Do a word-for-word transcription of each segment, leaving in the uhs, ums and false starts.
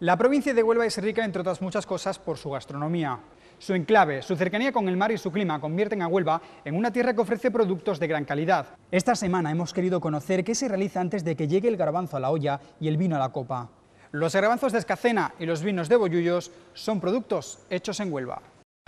La provincia de Huelva es rica, entre otras muchas cosas, por su gastronomía. Su enclave, su cercanía con el mar y su clima convierten a Huelva en una tierra que ofrece productos de gran calidad. Esta semana hemos querido conocer qué se realiza antes de que llegue el garbanzo a la olla y el vino a la copa. Los garbanzos de Escacena y los vinos de Bollullos son productos hechos en Huelva.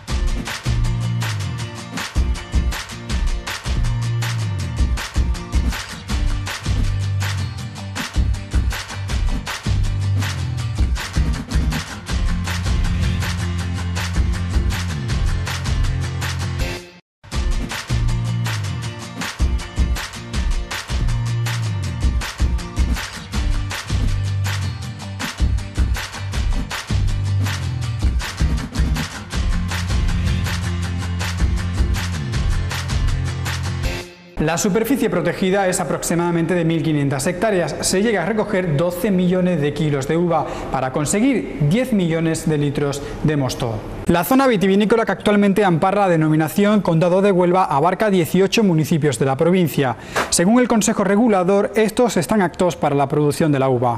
La superficie protegida es aproximadamente de mil quinientas hectáreas. Se llega a recoger doce millones de kilos de uva para conseguir diez millones de litros de mosto. La zona vitivinícola que actualmente ampara la denominación Condado de Huelva abarca dieciocho municipios de la provincia. Según el Consejo Regulador, estos están aptos para la producción de la uva.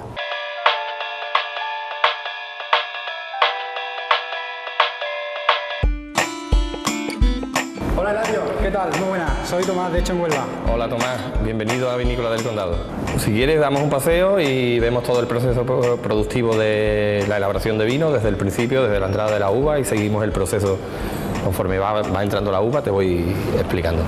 Hola Eladio, ¿qué tal? Muy buena, soy Tomás de Hecho en Huelva. Hola Tomás, bienvenido a Vinícola del Condado. Si quieres damos un paseo y vemos todo el proceso productivo de la elaboración de vino desde el principio, desde la entrada de la uva, y seguimos el proceso conforme va, va entrando la uva, te voy explicando.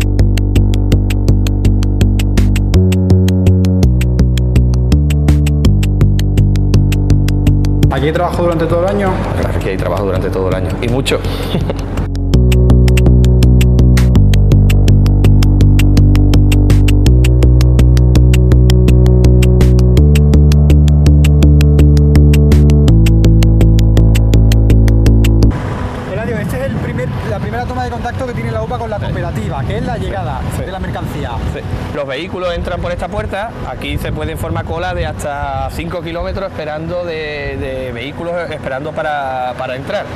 ¿Aquí trabajo durante todo el año? Claro que hay trabajo durante todo el año, y mucho. La primera toma de contacto que tiene la uva con la cooperativa, que es la llegada sí. de la mercancía. Sí. Los vehículos entran por esta puerta, aquí se pueden formar cola de hasta cinco kilómetros esperando de, de vehículos esperando para, para entrar.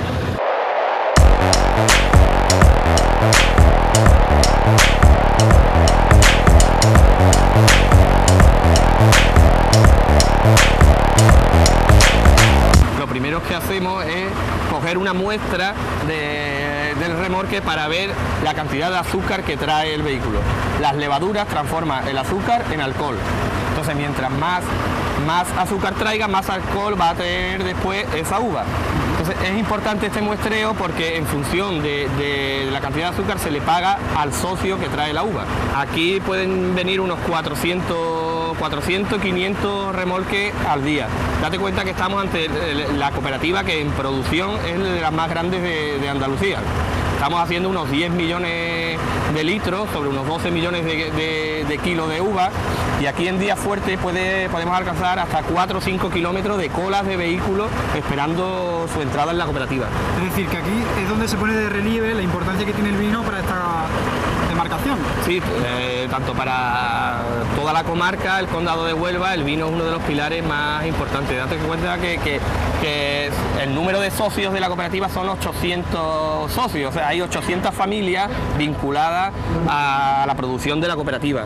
Lo primero que hacemos es coger una muestra de, del remolque para ver la cantidad de azúcar que trae el vehículo. Las levaduras transforman el azúcar en alcohol. Entonces, mientras más, más azúcar traiga, más alcohol va a tener después esa uva. Entonces, es importante este muestreo porque en función de, de la cantidad de azúcar se le paga al socio que trae la uva. Aquí pueden venir unos cuatrocientos, quinientos remolques al día. Date cuenta que estamos ante la cooperativa que en producción es de las más grandes de, de Andalucía. Estamos haciendo unos diez millones de litros sobre unos doce millones de, de, de kilos de uva, y aquí en días fuertes puede, podemos alcanzar hasta cuatro o cinco kilómetros de colas de vehículos esperando su entrada en la cooperativa. Es decir, que aquí es donde se pone de relieve la importancia que tiene el vino para esta demarcación. Sí, eh, tanto para toda la comarca, el Condado de Huelva, el vino es uno de los pilares más importantes. Date cuenta que, que, que el número de socios de la cooperativa son ochocientos socios, o sea, hay ochocientas familias vinculadas a la producción de la cooperativa.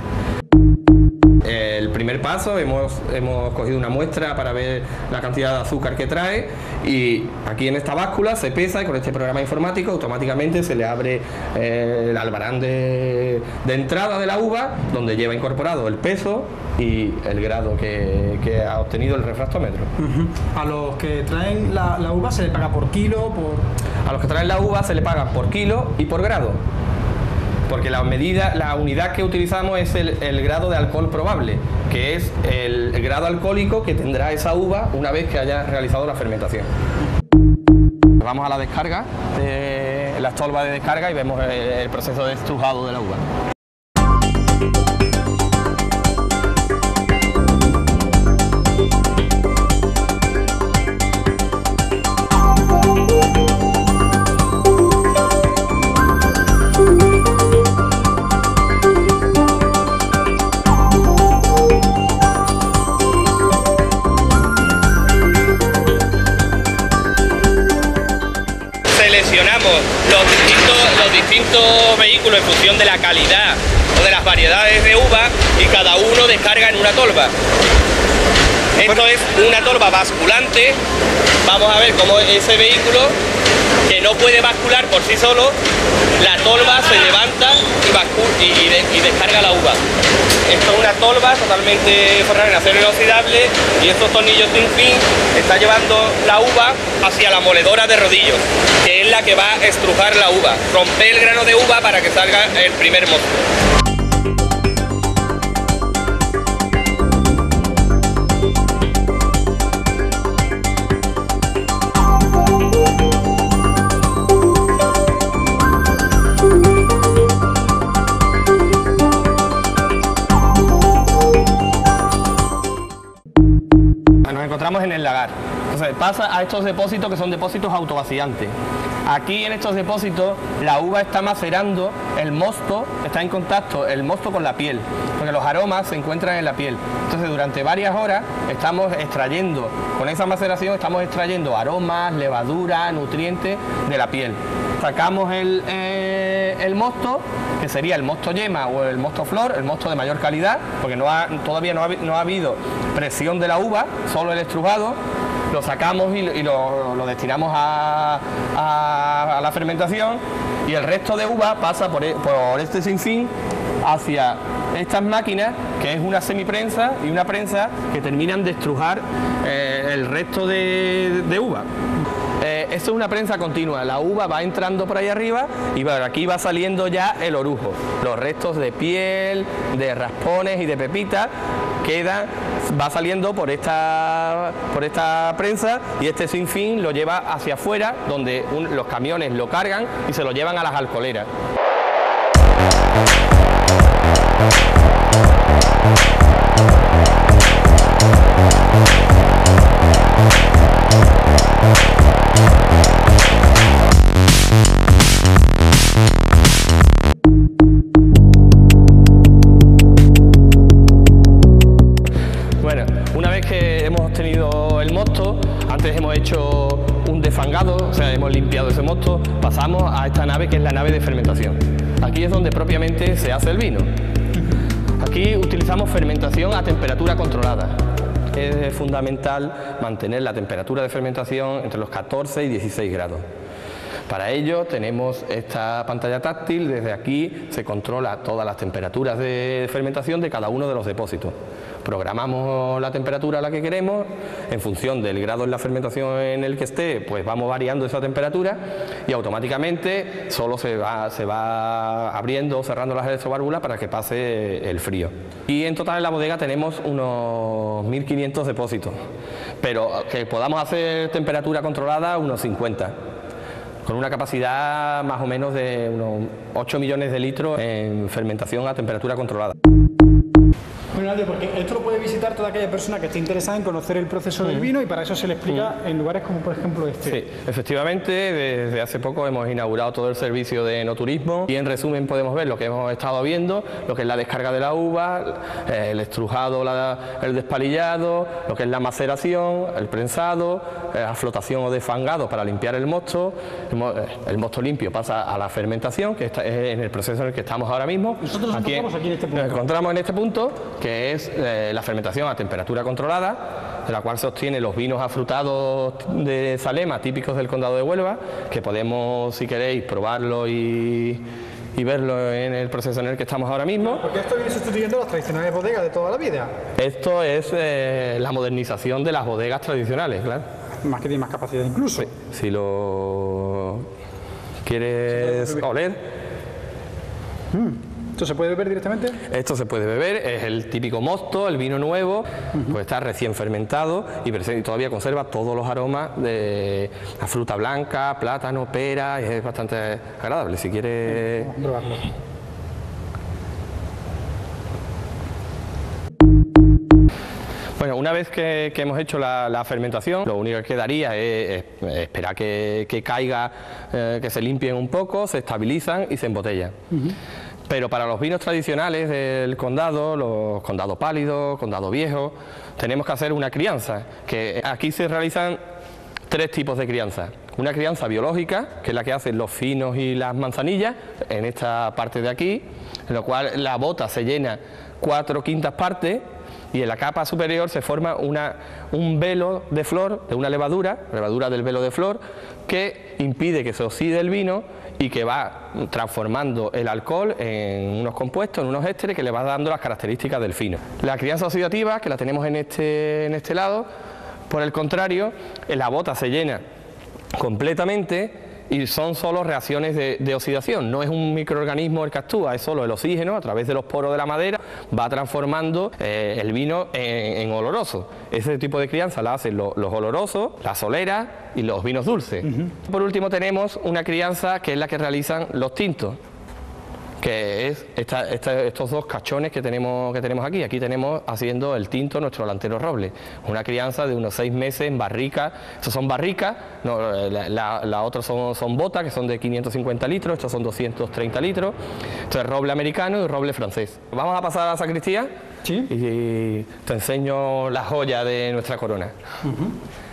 El primer paso, hemos, hemos cogido una muestra para ver la cantidad de azúcar que trae, y aquí en esta báscula se pesa, y con este programa informático automáticamente se le abre eh, el albarán de, de entrada de la uva, donde lleva incorporado el peso y el grado que, que ha obtenido el refractómetro. Uh-huh. A los que traen la, la uva se le paga por kilo, por... A los que traen la uva se le paga por kilo y por grado. Porque la medida, la unidad que utilizamos es el, el grado de alcohol probable, que es el, el grado alcohólico que tendrá esa uva una vez que haya realizado la fermentación. Vamos a la descarga, de la estolva de descarga, y vemos el, el proceso de estrujado de la uva. Seleccionamos los distintos, los distintos vehículos en función de la calidad o de las variedades de uva, y cada uno descarga en una tolva. Esto es una tolva basculante. Vamos a ver cómo ese vehículo, que no puede bascular por sí solo, la tolva se levanta y, y, y, de, y descarga la uva. Esto es una tolva totalmente forrada en acero inoxidable y estos tornillos sin fin está llevando la uva hacia la moledora de rodillos, que es la que va a estrujar la uva, romper el grano de uva para que salga el primer mosto. Nos encontramos en el lagar. Entonces pasa a estos depósitos que son depósitos autovaciantes. Aquí en estos depósitos la uva está macerando el mosto, está en contacto el mosto con la piel, porque los aromas se encuentran en la piel. Entonces durante varias horas estamos extrayendo, con esa maceración estamos extrayendo aromas, levadura, nutrientes de la piel. Sacamos el, eh, el mosto, que sería el mosto yema o el mosto flor, el mosto de mayor calidad, porque no ha, todavía no ha, no ha habido presión de la uva, solo el estrujado. Lo sacamos y, y lo, lo destinamos a, a, a la fermentación, y el resto de uva pasa por, por este sinfín hacia estas máquinas, que es una semiprensa y una prensa que terminan de estrujar eh, el resto de, de uva. Eh, esto es una prensa continua, la uva va entrando por ahí arriba y bueno, aquí va saliendo ya el orujo. Los restos de piel, de raspones y de pepitas quedan, va saliendo por esta, por esta prensa, y este sinfín lo lleva hacia afuera, donde un, los camiones lo cargan y se lo llevan a las alcoholeras. Bueno, una vez que hemos obtenido el mosto, antes hemos hecho un desfangado, o sea, hemos limpiado ese mosto, pasamos a esta nave que es la nave de fermentación. Aquí es donde propiamente se hace el vino. Aquí utilizamos fermentación a temperatura controlada. Es fundamental mantener la temperatura de fermentación entre los catorce y dieciséis grados. Para ello tenemos esta pantalla táctil, desde aquí se controla todas las temperaturas de fermentación de cada uno de los depósitos. Programamos la temperatura a la que queremos, en función del grado en la fermentación en el que esté, pues vamos variando esa temperatura y automáticamente solo se va, se va abriendo o cerrando las electroválvulas para que pase el frío. Y en total en la bodega tenemos unos mil quinientos depósitos, pero que podamos hacer temperatura controlada unos cincuenta. Con una capacidad más o menos de unos ocho millones de litros en fermentación a temperatura controlada. Bueno, Nadia, porque esto lo puede visitar toda aquella persona que esté interesada en conocer el proceso del vino, y para eso se le explica en lugares como por ejemplo este. Sí, efectivamente, desde hace poco hemos inaugurado todo el servicio de enoturismo y en resumen podemos ver lo que hemos estado viendo, lo que es la descarga de la uva, el estrujado, la, el despalillado, lo que es la maceración, el prensado, la flotación o desfangado para limpiar el mosto. El mosto limpio pasa a la fermentación, que está, es en el proceso en el que estamos ahora mismo. Nosotros nos aquí, encontramos aquí en este punto. Nos encontramos en este punto, que es eh, la fermentación a temperatura controlada, de la cual se obtienen los vinos afrutados de Salema, típicos del condado de Huelva, que podemos, si queréis, probarlo y, y verlo en el proceso en el que estamos ahora mismo. Porque esto viene sustituyendo las tradicionales bodegas de toda la vida. Esto es eh, la modernización de las bodegas tradicionales, claro. Más que tiene más capacidad incluso. Sí, si lo quieres oler. Mm. ¿Esto se puede beber directamente? Esto se puede beber, es el típico mosto, el vino nuevo, uh-huh. Pues está recién fermentado y todavía conserva todos los aromas de la fruta blanca, plátano, pera, y es bastante agradable, si quieres... Vamos a probarlo. Bueno, una vez que, que hemos hecho la, la fermentación, lo único que quedaría es, es esperar que, que caiga, eh, que se limpien un poco, se estabilizan y se embotellan. Uh-huh. Pero para los vinos tradicionales del condado, los condados pálidos, condado viejo, tenemos que hacer una crianza, que aquí se realizan tres tipos de crianza. Una crianza biológica, que es la que hacen los finos y las manzanillas, en esta parte de aquí, en lo cual la bota se llena cuatro quintas partes y en la capa superior se forma una, un velo de flor, de una levadura, levadura del velo de flor, que impide que se oxide el vino y que va transformando el alcohol en unos compuestos, en unos ésteres que le va dando las características del vino. La crianza oxidativa, que la tenemos en este, en este lado, por el contrario, la bota se llena completamente y son solo reacciones de, de oxidación, no es un microorganismo el que actúa, es solo el oxígeno a través de los poros de la madera, va transformando eh, el vino en, en oloroso. Ese tipo de crianza la hacen los, los olorosos, la solera y los vinos dulces. Uh-huh. Por último tenemos una crianza que es la que realizan los tintos, que es esta, esta, estos dos cachones que tenemos, que tenemos aquí. Aquí tenemos haciendo el tinto nuestro delantero roble, una crianza de unos seis meses en barrica. Estos son barricas, no, la, la, la otra son, son botas, que son de quinientos cincuenta litros, estos son doscientos treinta litros. Esto es roble americano y roble francés. Vamos a pasar a la sacristía. ¿Sí? Y te enseño la joya de nuestra corona. Uh-huh.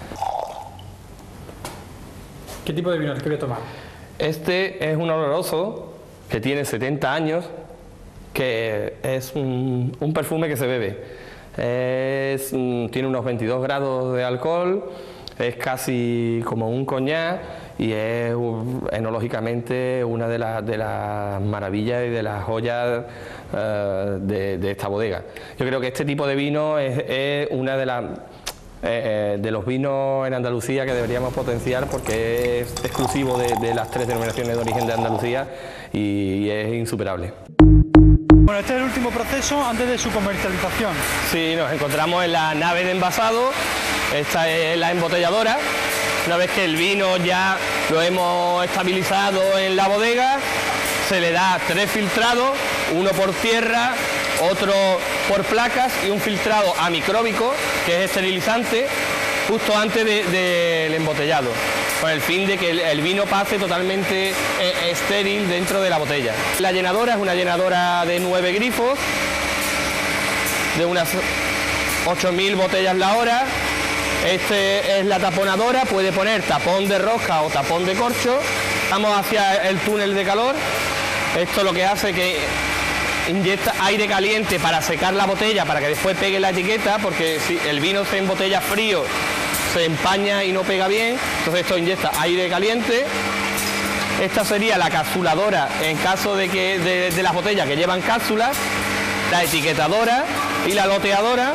¿Qué tipo de vino quiere tomar? Este es un oloroso que tiene setenta años, que es un, un perfume que se bebe. Es, tiene unos veintidós grados de alcohol, es casi como un coñac y es enológicamente una de las, de las maravillas y de las joyas uh, de, de esta bodega. Yo creo que este tipo de vino es, es una de las... Eh, de los vinos en Andalucía que deberíamos potenciar, porque es exclusivo de, de las tres denominaciones de origen de Andalucía y, y es insuperable. Bueno, este es el último proceso antes de su comercialización. Sí, nos encontramos en la nave de envasado, esta es la embotelladora. Una vez que el vino ya lo hemos estabilizado en la bodega, se le da tres filtrados, uno por tierra, otro por placas y un filtrado amicróbico, que es esterilizante, justo antes del de, de embotellado, con el fin de que el, el vino pase totalmente eh, estéril dentro de la botella. La llenadora es una llenadora de nueve grifos, de unas ocho mil botellas la hora. Este es la taponadora, puede poner tapón de rosca o tapón de corcho. Vamos hacia el túnel de calor. Esto lo que hace que inyecta aire caliente para secar la botella, para que después pegue la etiqueta, porque si el vino se embotella frío, se empaña y no pega bien. Entonces esto inyecta aire caliente. Esta sería la capsuladora en caso de que de, de las botellas que llevan cápsulas, la etiquetadora y la loteadora.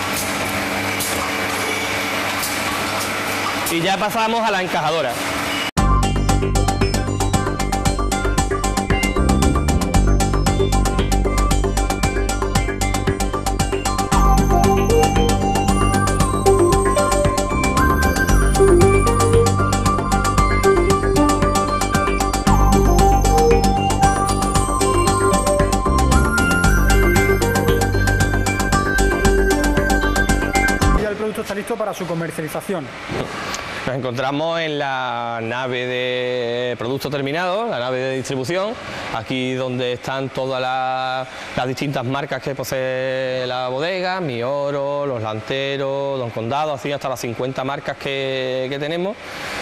Y ya pasamos a la encajadora. Está listo para su comercialización. Nos encontramos en la nave de productos terminados, la nave de distribución, aquí donde están todas las, las distintas marcas que posee la bodega, Mi Oro, Los Lanteros, Don Condado, así hasta las cincuenta marcas que, que tenemos,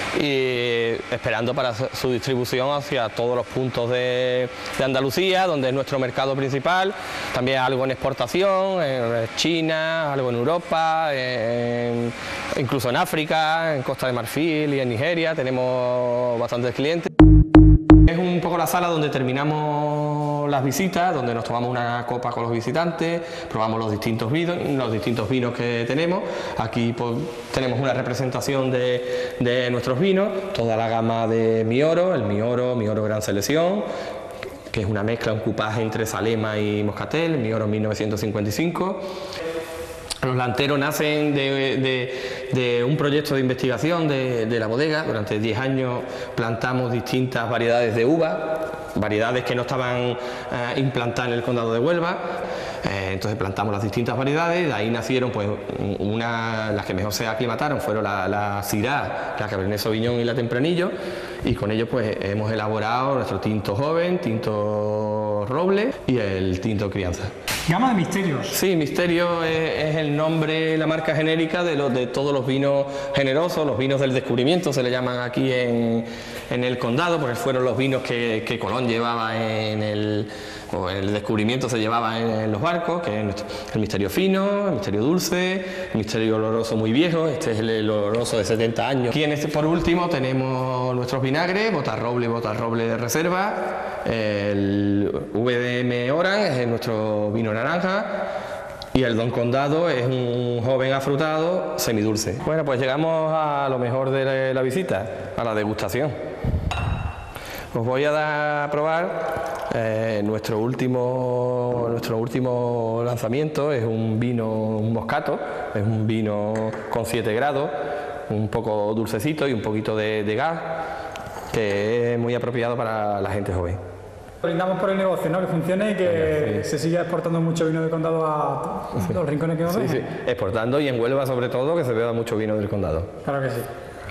y esperando para su distribución hacia todos los puntos de, de Andalucía, donde es nuestro mercado principal, también algo en exportación, en China, algo en Europa, en, incluso en África, en Costa de Marfil y en Nigeria tenemos bastantes clientes. Es un poco la sala donde terminamos las visitas, donde nos tomamos una copa con los visitantes, probamos los distintos vinos, los distintos vinos que tenemos. Aquí pues, tenemos una representación de, de nuestros vinos, toda la gama de Mi Oro, el Mi Oro, Mi Oro Gran Selección, que es una mezcla, un cupaje entre Salema y Moscatel, Mi Oro mil novecientos cincuenta y cinco. Los Lanteros nacen de, de, de un proyecto de investigación de, de la bodega. Durante diez años plantamos distintas variedades de uva, variedades que no estaban eh, implantadas en el condado de Huelva. Eh, entonces plantamos las distintas variedades, de ahí nacieron pues una, las que mejor se aclimataron fueron la, la Syrah, la Cabernet Sauvignon y la Tempranillo, y con ellos pues hemos elaborado nuestro tinto joven, tinto roble y el tinto crianza. Gama de misterios. Sí, Misterio es, es el nombre, la marca genérica de, los, de todos los vinos generosos, los vinos del descubrimiento se le llaman aquí en, en el condado, porque fueron los vinos que, que Colón llevaba en el, o el descubrimiento se llevaba en, en los barcos, que es el misterio fino, el misterio dulce, el misterio oloroso muy viejo, este es el, el oloroso de setenta años. Aquí en este, por último, tenemos nuestros vinagres, Botarroble, Botarroble de reserva, el V D M Orange es nuestro vino naranja, y el Don Condado es un joven afrutado semidulce. Bueno, pues llegamos a lo mejor de la visita, a la degustación. Os voy a dar a probar eh, nuestro último nuestro último lanzamiento. Es un vino, un moscato, es un vino con siete grados, un poco dulcecito y un poquito de, de gas, que es muy apropiado para la gente joven. Brindamos por el negocio, ¿no? Que funcione y que sí. se siga exportando mucho vino del condado a sí. los rincones que nos sí, sí, exportando, y en Huelva sobre todo, que se beba mucho vino del condado. Claro que sí.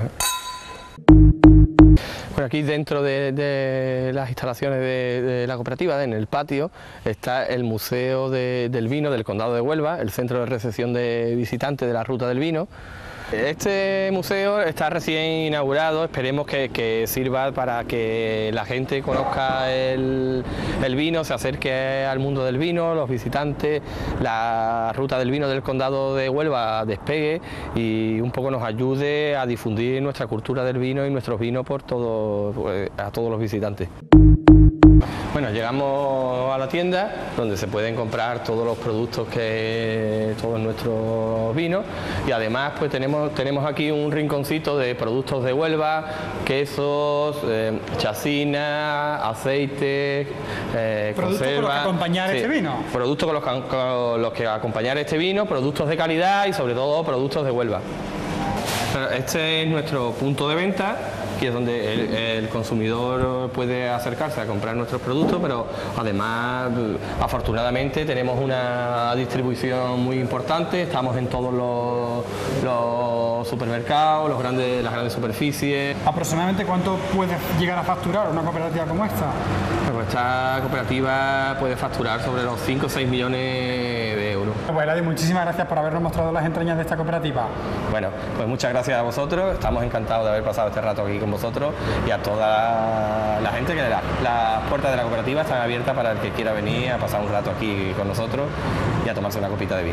Bueno, aquí dentro de, de las instalaciones de, de la cooperativa, en el patio, está el Museo de, del Vino del Condado de Huelva, el centro de recepción de visitantes de la Ruta del Vino. Este museo está recién inaugurado, esperemos que, que sirva para que la gente conozca el, el vino, se acerque al mundo del vino, los visitantes, la Ruta del Vino del Condado de Huelva despegue y un poco nos ayude a difundir nuestra cultura del vino y nuestros vinos por todo, pues, a todos los visitantes. Bueno, llegamos a la tienda donde se pueden comprar todos los productos, que todos nuestros vinos, y además pues tenemos, tenemos aquí un rinconcito de productos de Huelva, quesos, eh, chacina, aceite, eh, productos conserva, con los que acompañar sí, este vino. Productos con los, que, con los que acompañar este vino, productos de calidad y sobre todo productos de Huelva. Este es nuestro punto de venta, que es donde el, el consumidor puede acercarse a comprar nuestros productos, pero además, afortunadamente, tenemos una distribución muy importante, estamos en todos los, los supermercados, los grandes, las grandes superficies. ¿Aproximadamente cuánto puede llegar a facturar una cooperativa como esta? Pues esta cooperativa puede facturar sobre los cinco o seis millones de euros. Pues Eladio, muchísimas gracias por habernos mostrado las entrañas de esta cooperativa. Bueno, pues muchas gracias a vosotros, estamos encantados de haber pasado este rato aquí con vosotros, y a toda la gente que las la puertas de la cooperativa están abiertas para el que quiera venir a pasar un rato aquí con nosotros y a tomarse una copita de vino.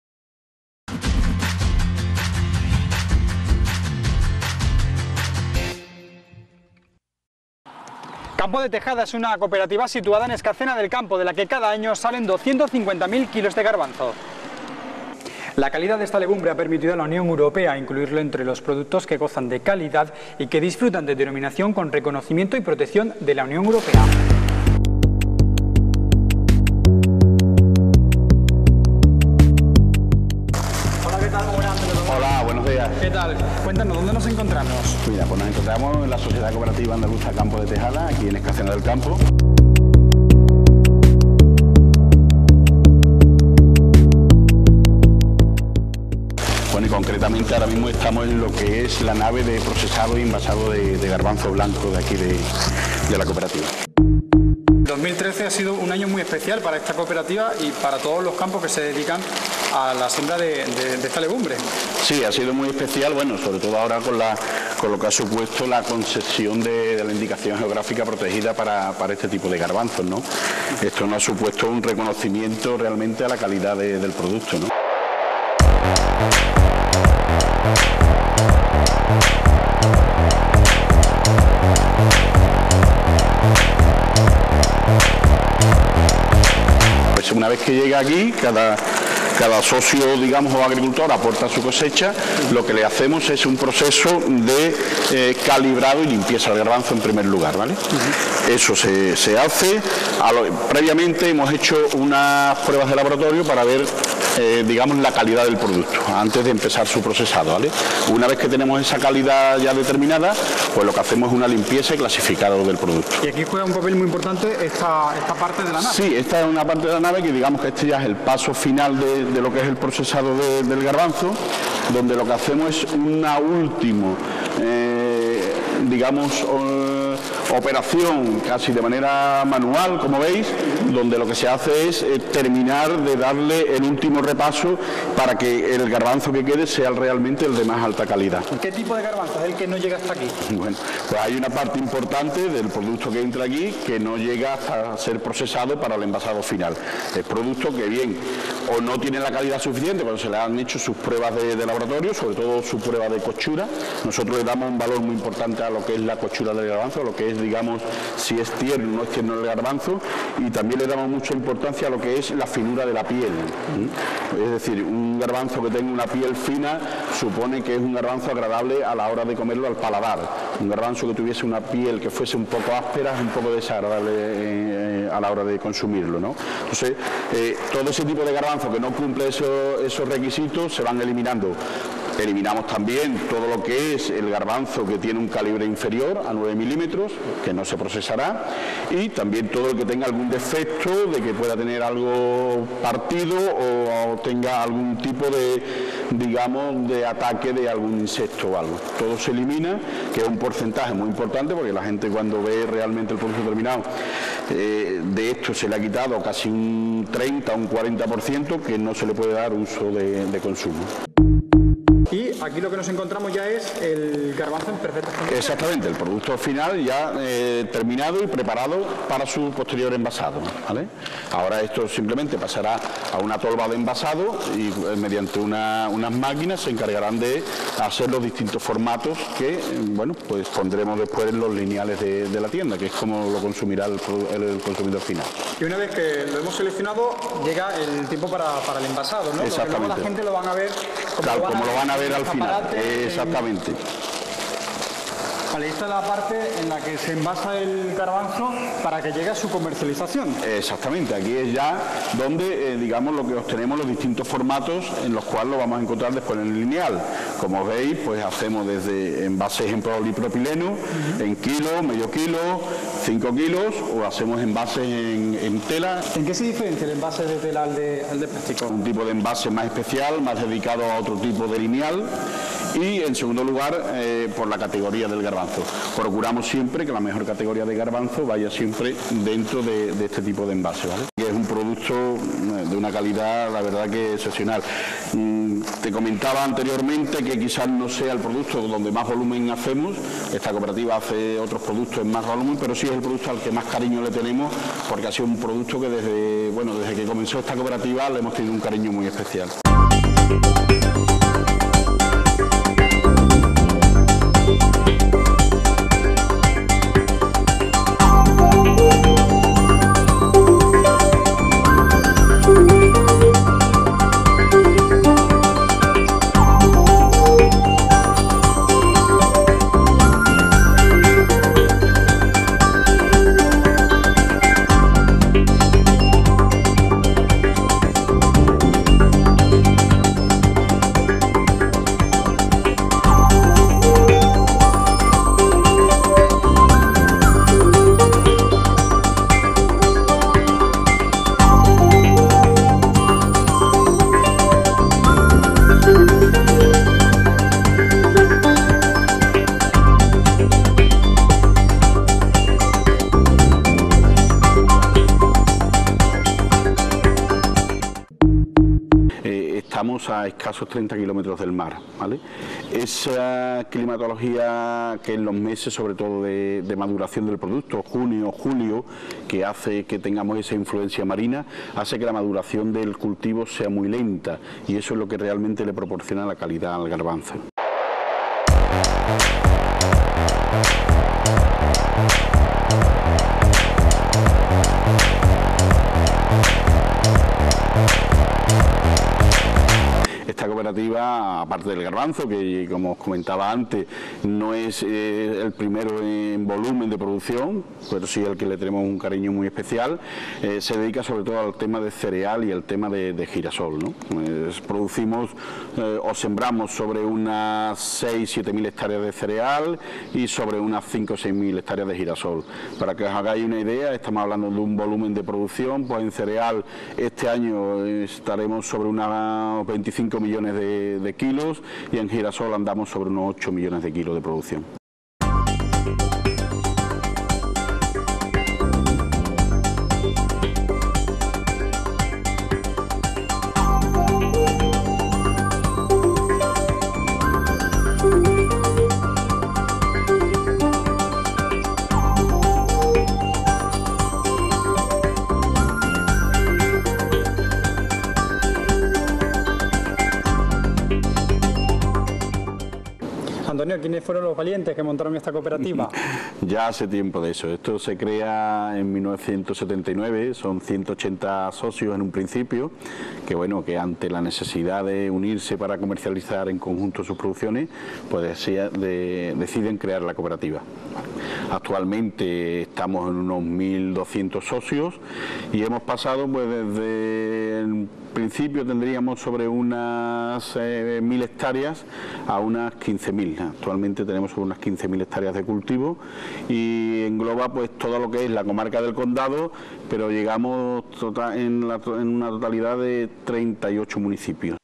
Campo de Tejada es una cooperativa situada en Escacena del Campo, de la que cada año salen doscientos cincuenta mil kilos de garbanzo. La calidad de esta legumbre ha permitido a la Unión Europea incluirlo entre los productos que gozan de calidad y que disfrutan de denominación con reconocimiento y protección de la Unión Europea. Hola, ¿qué tal? Buenas tardes. Hola, buenos días. ¿Qué tal? Cuéntanos, ¿dónde nos encontramos? Mira, pues nos encontramos en la Sociedad Cooperativa Andaluza Campo de Tejada, aquí en Escacena del Campo. Bueno, y concretamente ahora mismo estamos en lo que es la nave de procesado y envasado de, de garbanzo blanco de aquí de, de la cooperativa. dos mil trece ha sido un año muy especial para esta cooperativa y para todos los campos que se dedican a la siembra de, de, de esta legumbre. Sí, ha sido muy especial, bueno, sobre todo ahora con, la, con lo que ha supuesto la concesión de, de la indicación geográfica protegida para, para este tipo de garbanzos, ¿no? Esto nos ha supuesto un reconocimiento realmente a la calidad de, del producto, ¿no? Pues una vez que llega aquí, cada, cada socio, digamos, o agricultor aporta su cosecha, lo que le hacemos es un proceso de eh, calibrado y limpieza del garbanzo en primer lugar, ¿vale? Uh-huh. Eso se, se hace, a lo, previamente hemos hecho unas pruebas de laboratorio para ver, eh, digamos, la calidad del producto, antes de empezar su procesado, ¿vale? Una vez que tenemos esa calidad ya determinada, pues lo que hacemos es una limpieza y clasificado del producto. Y aquí juega un papel muy importante esta, esta parte de la nave. Sí, esta es una parte de la nave que digamos que este ya es el paso final de, de lo que es el procesado de, del garbanzo, donde lo que hacemos es una última, eh, digamos, eh, operación casi de manera manual, como veis, donde lo que se hace es eh, terminar de darle el último repaso para que el garbanzo que quede sea realmente el de más alta calidad. ¿Qué tipo de garbanzo es el que no llega hasta aquí? Bueno, pues hay una parte importante del producto que entra aquí que no llega hasta ser procesado para el envasado final. Es producto que bien o no tiene la calidad suficiente cuando se le han hecho sus pruebas de, de laboratorio, sobre todo su prueba de cochura. Nosotros le damos un valor muy importante a lo que es la cochura del garbanzo, a lo que es, digamos, si es tierno o no es tierno el garbanzo, y también le damos mucha importancia a lo que es la finura de la piel. ¿Mm? Es decir, un garbanzo que tenga una piel fina supone que es un garbanzo agradable a la hora de comerlo al paladar. Un garbanzo que tuviese una piel que fuese un poco áspera es un poco desagradable eh, a la hora de consumirlo, ¿no? Entonces, eh, todo ese tipo de garbanzo que no cumple eso, esos requisitos se van eliminando. Eliminamos también todo lo que es el garbanzo que tiene un calibre inferior a nueve milímetros, que no se procesará, y también todo el que tenga algún defecto de que pueda tener algo partido o, o tenga algún tipo de, digamos, de ataque de algún insecto o algo. Todo se elimina, que es un porcentaje muy importante, porque la gente cuando ve realmente el producto terminado, eh, de esto se le ha quitado casi un treinta o un cuarenta por ciento que no se le puede dar uso de, de consumo. Y aquí lo que nos encontramos ya es el garbanzo en perfectas condiciones. Exactamente, el producto final ya eh, terminado y preparado para su posterior envasado, ¿vale? Ahora esto simplemente pasará a una tolva de envasado y eh, mediante una, unas máquinas se encargarán de hacer los distintos formatos que, eh, bueno, pues pondremos después en los lineales de, de la tienda, que es como lo consumirá el, el, el consumidor final. Y una vez que lo hemos seleccionado, llega el tiempo para, para el envasado, ¿no? Exactamente. Porque luego la gente lo van a ver como, claro, lo, van como a lo van a ver al final. En... Exactamente. Vale, esta es la parte en la que se envasa el garbanzo para que llegue a su comercialización. Exactamente, aquí es ya donde, eh, digamos, lo que obtenemos los distintos formatos en los cuales lo vamos a encontrar después en el lineal. Como veis, pues hacemos desde envases en polipropileno, uh-huh. en kilo, medio kilo, cinco kilos, o hacemos envases en, en tela. ¿En qué se diferencia el envase de tela al de, al de plástico? Un tipo de envase más especial, más dedicado a otro tipo de lineal. Y en segundo lugar, eh, por la categoría del garbanzo. Procuramos siempre que la mejor categoría de garbanzo vaya siempre dentro de, de este tipo de envase, ¿vale? Es un producto de una calidad, la verdad, que excepcional. Mm, te comentaba anteriormente que quizás no sea el producto donde más volumen hacemos. Esta cooperativa hace otros productos en más volumen, pero sí es el producto al que más cariño le tenemos, porque ha sido un producto que desde, bueno, desde que comenzó esta cooperativa le hemos tenido un cariño muy especial. Estamos a escasos treinta kilómetros del mar, ¿vale? Esa climatología que en los meses, sobre todo de, de maduración del producto, junio, julio, que hace que tengamos esa influencia marina, hace que la maduración del cultivo sea muy lenta, y eso es lo que realmente le proporciona la calidad al garbanzo. Esta cooperativa, aparte del garbanzo, que como os comentaba antes, no es eh, el primero en volumen de producción, pero sí el que le tenemos un cariño muy especial, eh, se dedica sobre todo al tema de cereal y al tema de, de girasol, ¿no? Eh, producimos eh, o sembramos sobre unas seis a siete mil hectáreas de cereal y sobre unas cinco o seis mil hectáreas de girasol. Para que os hagáis una idea, estamos hablando de un volumen de producción, pues en cereal este año estaremos sobre unas veinticinco millones de, de kilos, y en girasol andamos sobre unos ocho millones de kilos de producción. quiénes fueron los valientes que montaron esta cooperativa? Ya hace tiempo de eso. Esto se crea en mil novecientos setenta y nueve, son ciento ochenta socios en un principio, que bueno, que ante la necesidad de unirse para comercializar en conjunto sus producciones, pues de, de, deciden crear la cooperativa. Actualmente estamos en unos mil doscientos socios y hemos pasado pues desde el principio tendríamos sobre unas eh, mil hectáreas a unas quince mil. Actualmente tenemos sobre unas quince mil hectáreas de cultivo y engloba pues todo lo que es la comarca del Condado, pero llegamos total, en, la, en una totalidad de treinta y ocho municipios.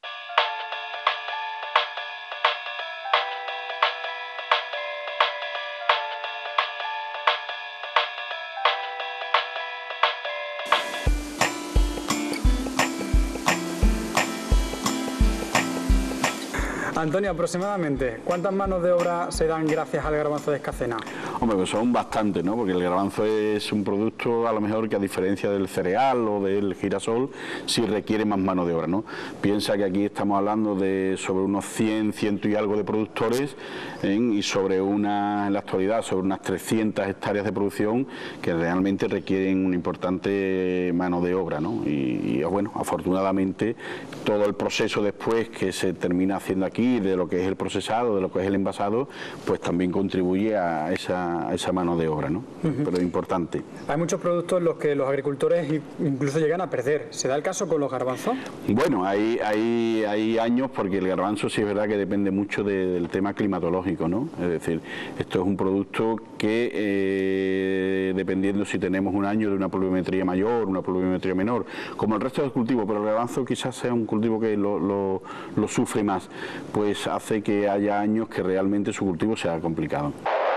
Antonio, aproximadamente, ¿cuántas manos de obra se dan gracias al garbanzo de Escacena? Hombre, pues son bastantes, ¿no? Porque el garbanzo es un producto, a lo mejor, que a diferencia del cereal o del girasol, sí requiere más mano de obra, ¿no? Piensa que aquí estamos hablando de sobre unos cien, ciento y algo de productores, ¿eh? Y sobre una, en la actualidad, sobre unas trescientas hectáreas de producción que realmente requieren una importante mano de obra, ¿no? Y, y bueno, afortunadamente, todo el proceso después que se termina haciendo aquí, de lo que es el procesado, de lo que es el envasado, pues también contribuye a esa, a esa mano de obra, ¿no? Uh-huh. Pero es importante. Hay muchos productos en los que los agricultores incluso llegan a perder. ¿Se da el caso con los garbanzos? Bueno, hay, hay, hay años, porque el garbanzo sí es verdad que depende mucho de, del tema climatológico, ¿no? Es decir, esto es un producto que, eh, dependiendo si tenemos un año de una pluviometría mayor, una pluviometría menor, como el resto del cultivo, pero el garbanzo quizás sea un cultivo que lo, lo, lo sufre más, pues hace que haya años que realmente su cultivo sea complicado.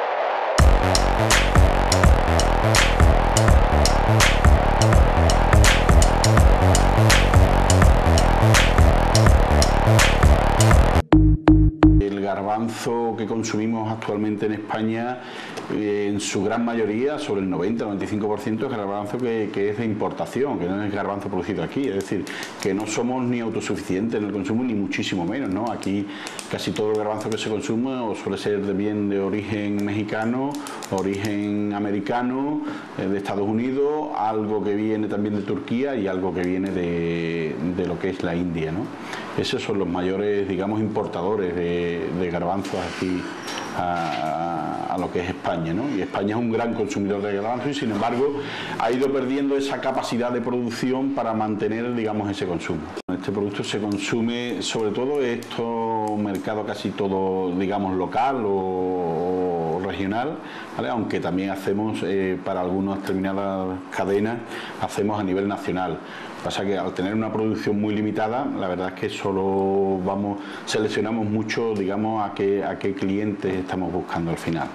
El garbanzo que consumimos actualmente en España, eh, en su gran mayoría, sobre el noventa a noventa y cinco por ciento, es garbanzo que, que es de importación, que no es garbanzo producido aquí. Es decir, que no somos ni autosuficientes en el consumo, ni muchísimo menos, ¿no? Aquí casi todo el garbanzo que se consume o suele ser de bien de origen mexicano, origen americano, eh, de Estados Unidos, algo que viene también de Turquía y algo que viene de, de lo que es la India, ¿no? Esos son los mayores, digamos, importadores de, de garbanzos aquí a, a lo que es España, ¿no? Y España es un gran consumidor de garbanzo y, sin embargo, ha ido perdiendo esa capacidad de producción para mantener, digamos, ese consumo. Este producto se consume sobre todo en estos mercados casi todo, digamos, local o, o regional, ¿vale? Aunque también hacemos eh, para algunas determinadas cadenas, hacemos a nivel nacional. Pasa que al tener una producción muy limitada, la verdad es que solo vamos, seleccionamos mucho, digamos, a qué, a qué clientes estamos buscando al final.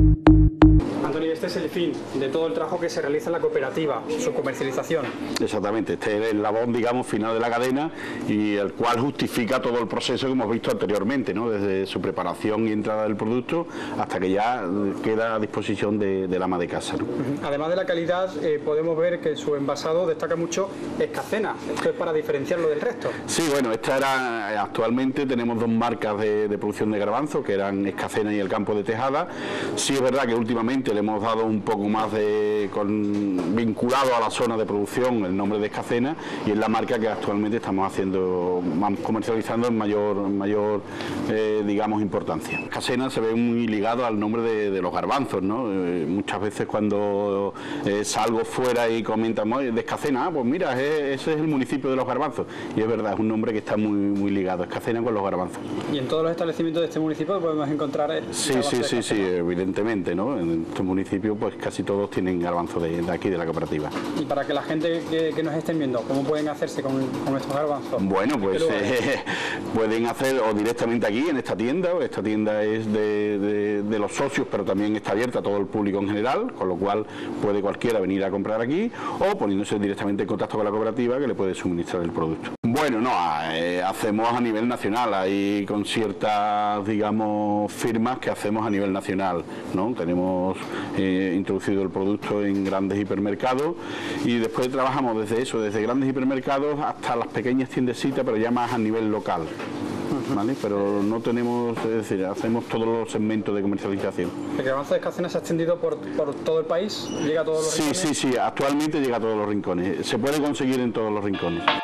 Antonio, este es el fin de todo el trabajo que se realiza en la cooperativa, su comercialización. Exactamente, este es el eslabón, digamos, final de la cadena y el cual justifica todo el proceso que hemos visto anteriormente, ¿no? Desde su preparación y entrada del producto hasta que ya queda a disposición de, del ama de casa, ¿no? Además de la calidad, eh, podemos ver que su envasado destaca mucho Escacena. Esto es para diferenciarlo del resto. Sí, bueno, esta era, actualmente tenemos dos marcas de, de producción de garbanzo, que eran Escacena y el Campo de Tejada. Sí es verdad que últimamente le hemos dado un poco más de con, vinculado a la zona de producción el nombre de Escacena, y es la marca que actualmente estamos haciendo, comercializando en mayor, mayor eh, digamos, importancia. Escacena se ve muy ligado al nombre de, de los garbanzos, ¿no? Eh, muchas veces cuando eh, salgo fuera y comentamos de Escacena, ah, pues mira, es, ese es el municipio de los garbanzos, y es verdad, es un nombre que está muy, muy ligado, Escacena, con los garbanzos. ¿Y en todos los establecimientos de este municipio podemos encontrar el Sí, sí, sí, sí, evidentemente, ¿no? En estos municipios pues casi todos tienen garbanzo de, de aquí, de la cooperativa. Y para que la gente que, que nos estén viendo, ¿cómo pueden hacerse con, con estos garbanzos? Bueno, pues eh, pueden hacer o directamente aquí, en esta tienda. Esta tienda es de, de, de los socios, pero también está abierta a todo el público en general, con lo cual puede cualquiera venir a comprar aquí, o poniéndose directamente en contacto con la cooperativa, que le puede suministrar el producto. Bueno, no, eh, hacemos a nivel nacional, hay con ciertas, digamos, firmas que hacemos a nivel nacional, ¿no? Tenemos eh, introducido el producto en grandes hipermercados y después trabajamos desde eso, desde grandes hipermercados hasta las pequeñas tiendecitas, pero ya más a nivel local. ¿vale? Pero no tenemos, es decir, hacemos todos los segmentos de comercialización. ¿El garbanzo de Escacena se ha extendido por, por todo el país? ¿Llega a todos los sí, rincones? Sí, sí, actualmente llega a todos los rincones. Se puede conseguir en todos los rincones.